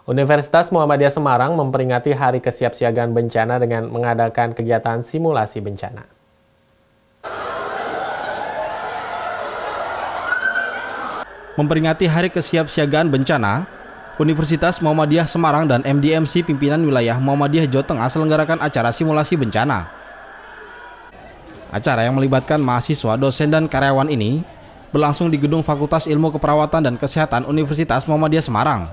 Universitas Muhammadiyah Semarang memperingati Hari Kesiapsiagaan Bencana dengan mengadakan kegiatan simulasi bencana. Memperingati Hari Kesiapsiagaan Bencana, Universitas Muhammadiyah Semarang dan MDMC Pimpinan Wilayah Muhammadiyah Jawa Tengah selenggarakan acara simulasi bencana. Acara yang melibatkan mahasiswa, dosen, dan karyawan ini berlangsung di Gedung Fakultas Ilmu Keperawatan dan Kesehatan Universitas Muhammadiyah Semarang.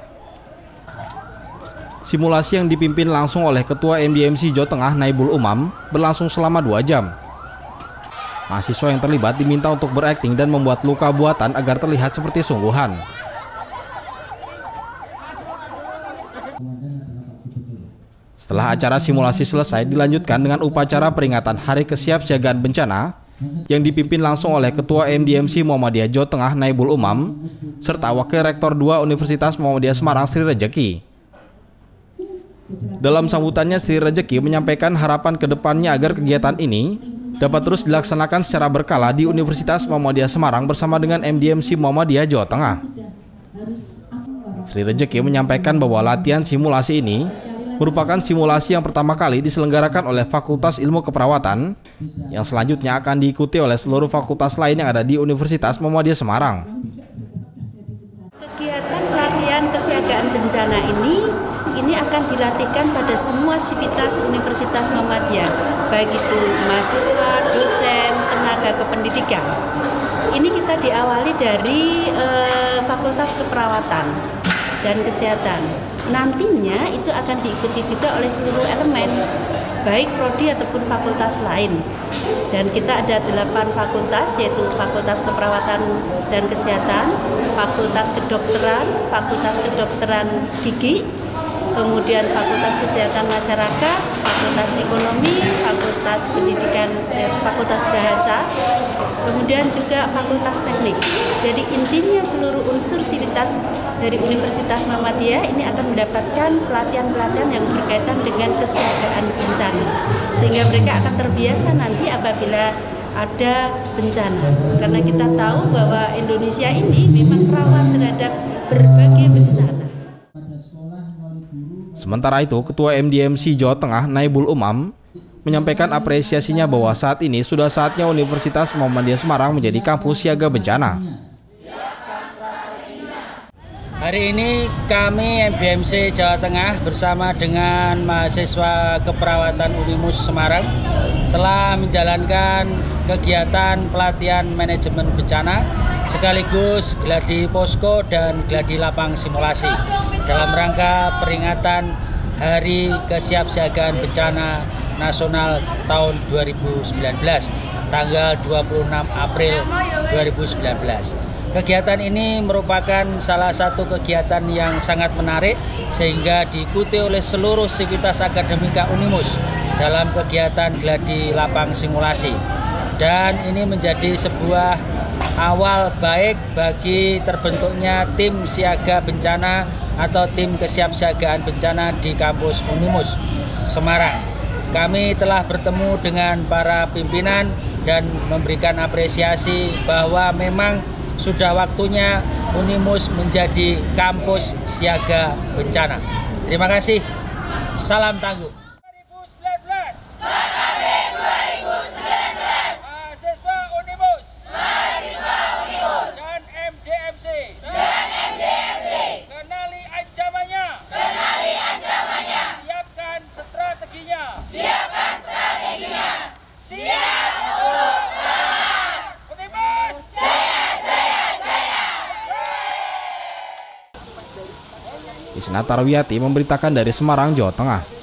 Simulasi yang dipimpin langsung oleh Ketua MDMC Jawa Tengah Naibul Umam berlangsung selama 2 jam. Mahasiswa yang terlibat diminta untuk berakting dan membuat luka buatan agar terlihat seperti sungguhan. Setelah acara simulasi selesai, dilanjutkan dengan upacara peringatan Hari Kesiapsiagaan Bencana yang dipimpin langsung oleh Ketua MDMC Muhammadiyah Jawa Tengah Naibul Umam serta Wakil Rektor 2 Universitas Muhammadiyah Semarang Sri Rejeki. Dalam sambutannya, Sri Rejeki menyampaikan harapan ke depannya agar kegiatan ini dapat terus dilaksanakan secara berkala di Universitas Muhammadiyah Semarang bersama dengan MDMC Muhammadiyah Jawa Tengah. Sri Rejeki menyampaikan bahwa latihan simulasi ini merupakan simulasi yang pertama kali diselenggarakan oleh Fakultas Ilmu Keperawatan yang selanjutnya akan diikuti oleh seluruh fakultas lain yang ada di Universitas Muhammadiyah Semarang. Kegiatan pelatihan kesiagaan bencana ini akan dilatihkan pada semua sivitas Universitas Muhammadiyah, baik itu mahasiswa, dosen, tenaga kependidikan. Ini kita diawali dari Fakultas Keperawatan dan Kesehatan. Nantinya itu akan diikuti juga oleh seluruh elemen, baik prodi ataupun fakultas lain. Dan kita ada 8 fakultas, yaitu Fakultas Keperawatan dan Kesehatan, Fakultas Kedokteran Gigi, kemudian Fakultas Kesehatan Masyarakat, Fakultas Ekonomi, Fakultas Bahasa, kemudian juga Fakultas Teknik. Jadi intinya seluruh unsur sivitas dari Universitas Muhammadiyah ini akan mendapatkan pelatihan-pelatihan yang berkaitan dengan kesiagaan bencana, sehingga mereka akan terbiasa nanti apabila ada bencana. Karena kita tahu bahwa Indonesia ini memang rawan terhadap berbagai bencana. Sementara itu, Ketua MDMC Jawa Tengah Naibul Umam menyampaikan apresiasinya bahwa saat ini sudah saatnya Universitas Muhammadiyah Semarang menjadi kampus siaga bencana. Hari ini kami MDMC Jawa Tengah bersama dengan mahasiswa keperawatan Unimus Semarang telah menjalankan kegiatan pelatihan manajemen bencana sekaligus gladi posko dan gladi lapang simulasi dalam rangka peringatan Hari Kesiapsiagaan Bencana Nasional tahun 2019 tanggal 26 April 2019. Kegiatan ini merupakan salah satu kegiatan yang sangat menarik sehingga diikuti oleh seluruh sivitas akademika Unimus dalam kegiatan gladi lapang simulasi. Dan ini menjadi sebuah awal baik bagi terbentuknya tim siaga bencana atau tim kesiapsiagaan bencana di kampus Unimus Semarang. Kami telah bertemu dengan para pimpinan dan memberikan apresiasi bahwa memang sudah waktunya Unimus menjadi kampus siaga bencana. Terima kasih. Salam tangguh. 2019. Mahasiswa Unimus. Dan MDMC. Kenali ancamannya. Siapkan strateginya. Siap. Isna Tarwiyati memberitakan dari Semarang, Jawa Tengah.